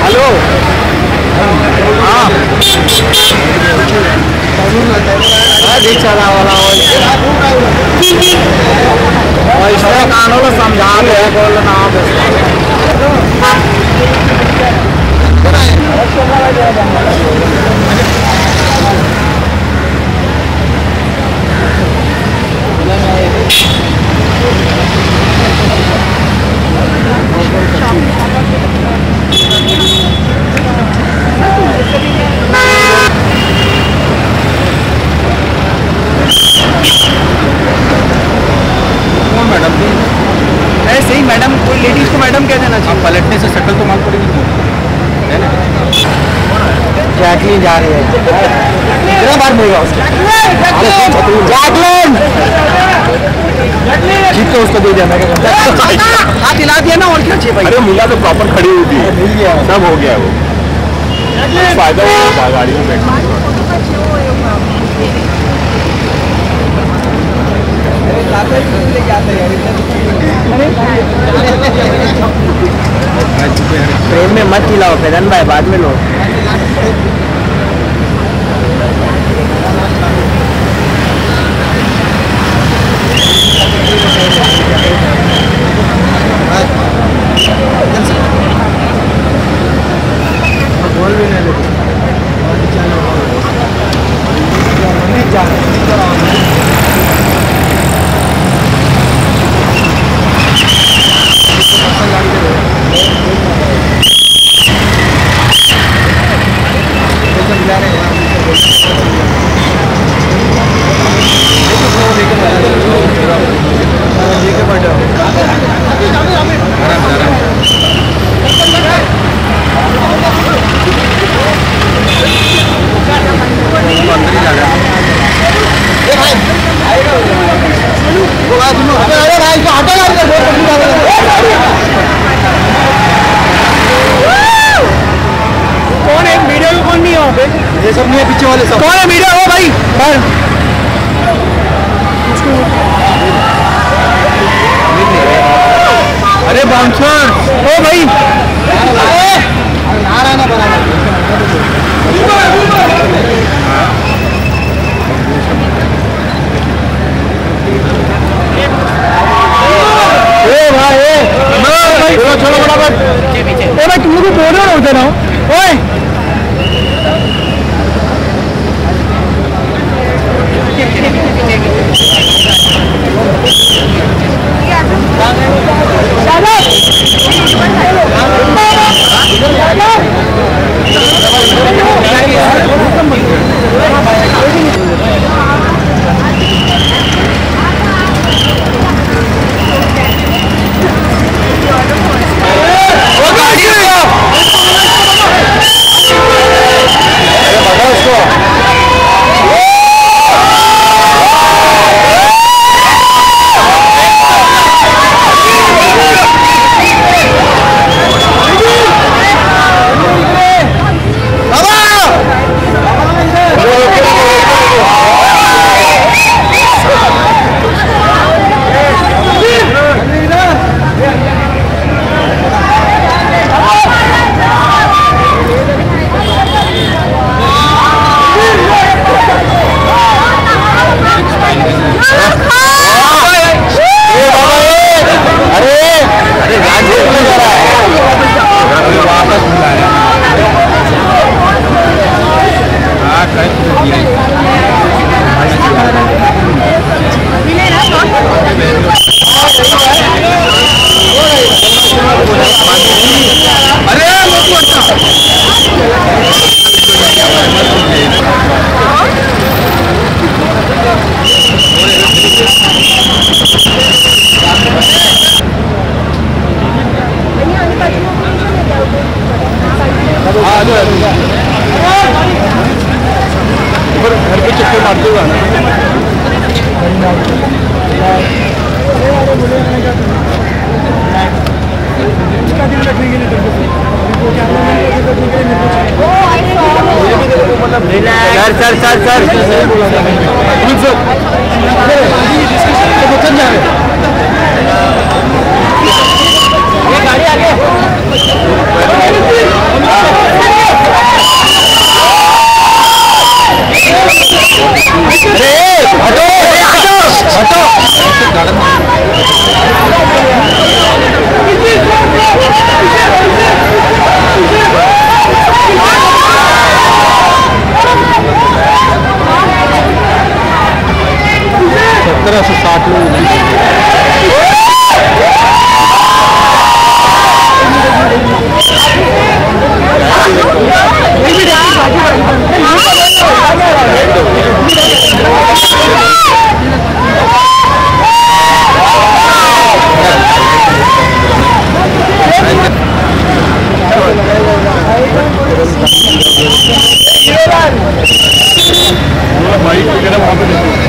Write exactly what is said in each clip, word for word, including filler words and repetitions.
Hello हाँ दीक्षा वाला इसमें कानों को समझा दे बोल नाम ऐसे ही मैडम कोई लेडीज को मैडम कह देना चाहिए। पलटने से शक्ल तो माल पड़ेगी है ना। जैकलीन जा रही है कितना बार मिलेगा उसको जैकलीन जीत तो उसको दे दिया मैं हाथ हिला दिया ना और क्या चाहिए भाई। अरे मिला तो प्रॉपर खड़ी हुई थी मिल गया सब हो गया वो फायदा होगा गाड़ी में बैठने ट्रेन में मत खिलाओ फेरन भाई बाद में लो। बोल भी नहीं लेते कौन है मीडिया में कौन नहीं है ये सब नहीं है पीछे वाले सब कौन है मीडिया हो भाई अरे बाउंसर ओ भाई चलो बराबर ए भाई तुम लोग को बोल रहे हो उधर ना ओए घर पे चक्कर मारते हुए sir sir sir sir bike वगैरह वहाँ पे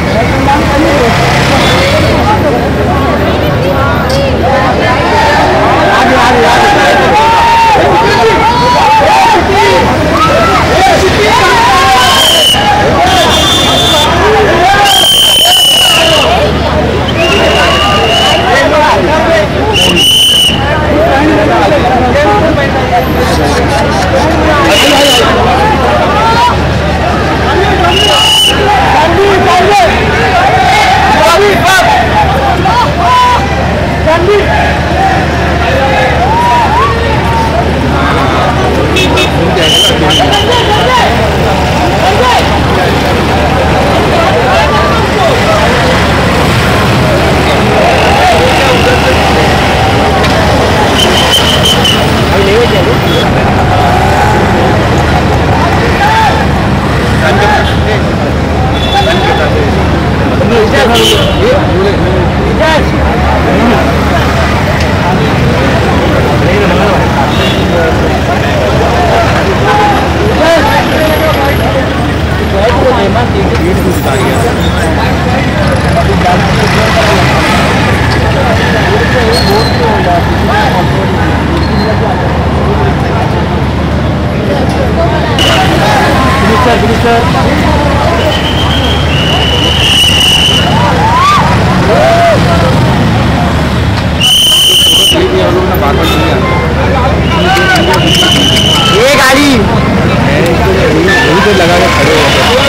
ये गाड़ी यही तो लगा के खड़े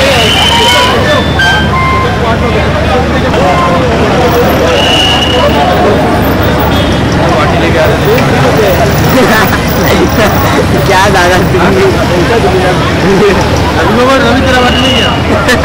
क्या दादा अभी अभी तेरा बात नहीं है।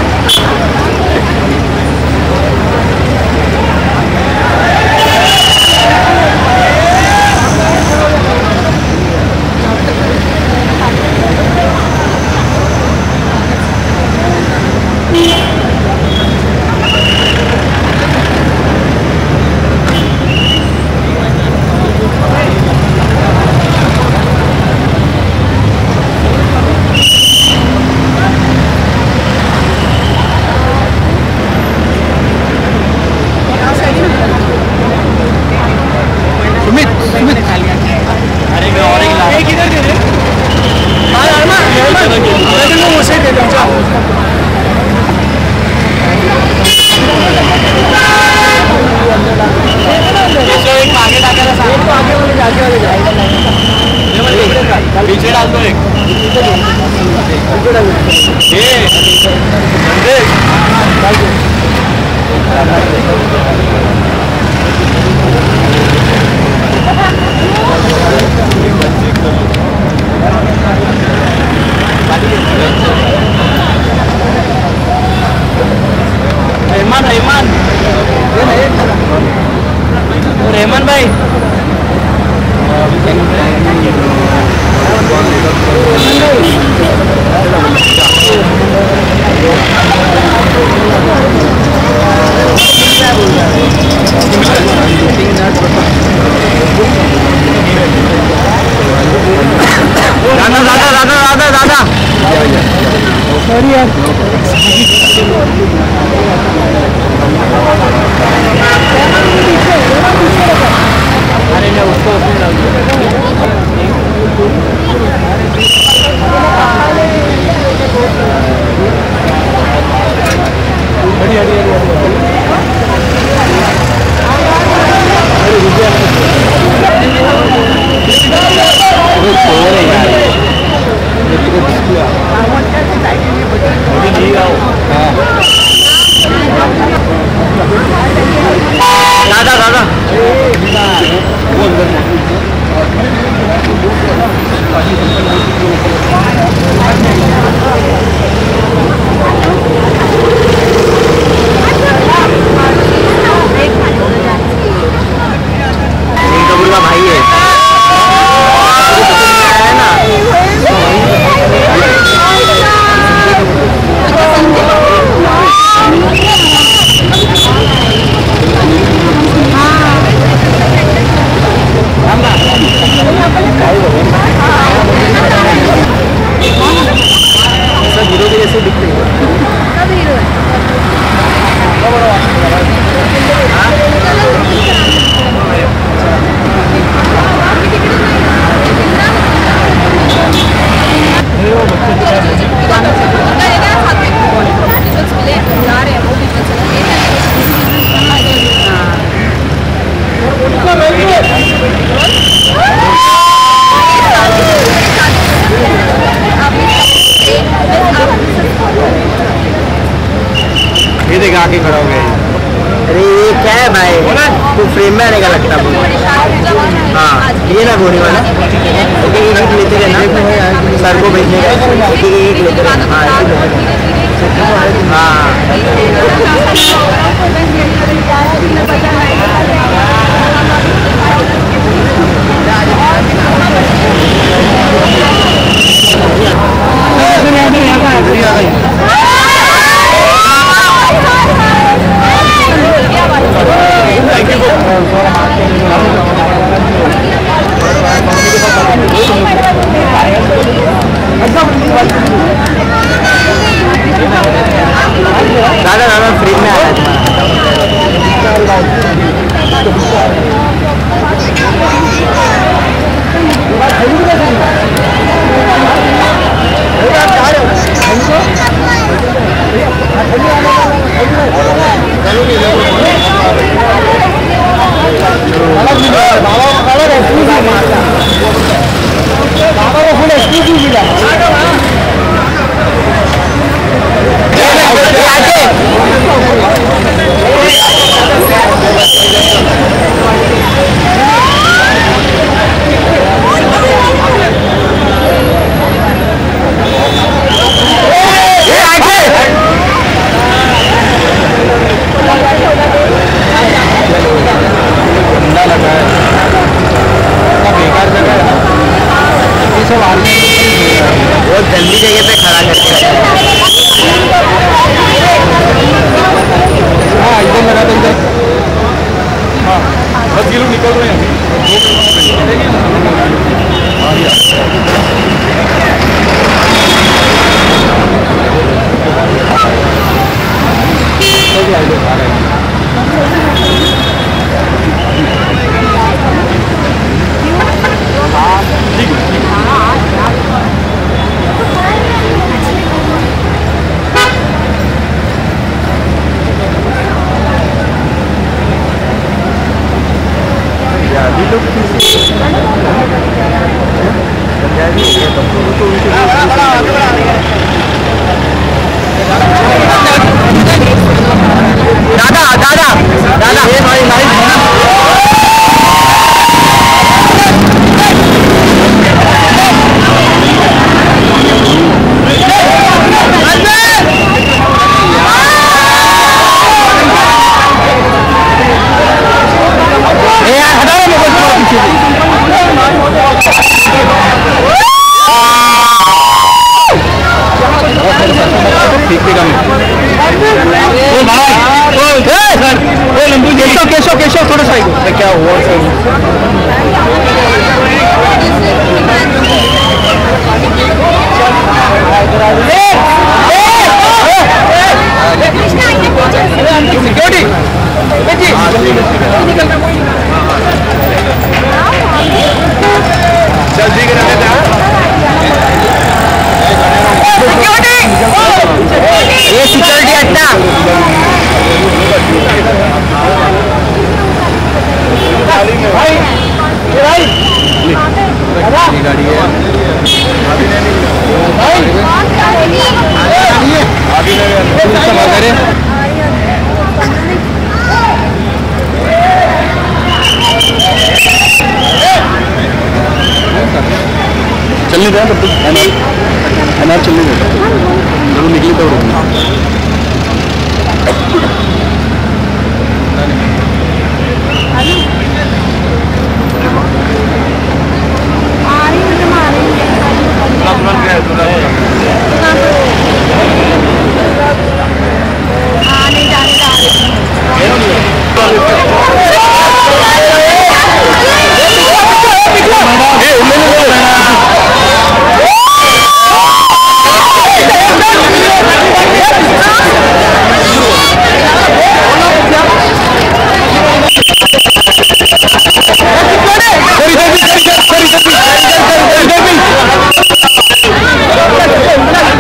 पीछे डाल दो एक रहमान रहमान रहमान भाई दादा दादा दादा दादा दादा सॉरी यार अरे मैं उसको उसमें डाल बढ़िया दादा दादा कपूर का भाई है ना आके खड़ा हो गया। अरे ये क्या है भाई, तू फ्रेम में आने का लगता है। हाँ ये ना गोरी वाला, एक एक एक लेते रहना, सर को भेजने का, एक एक लेते रहना। हाँ दादा दादा फ्री में आया बहुत गंदी जगह पे खड़ा करके। हाँ इधर लगा दो, इधर। हाँ दस किलो निकल रहे हैं। दादा दादा दादा ये भाई भाई केशव केशव केशव थोड़ा सा क्या हुआ सर? ये सिक्योरिटी हटना। भाई भाई गाड़ी है चलने दें तब तक एनआर चलने दें, जरूर निकली तो Sorry, sorry, sorry, sorry, sorry, sorry, sorry, sorry, sorry, sorry, sorry, sorry, sorry, sorry,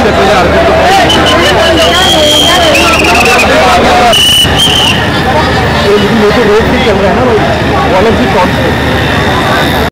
इससे पहले अर्जुन को लेकिन वो तो रोड पे चल रहा है ना भाई, वो अलग सी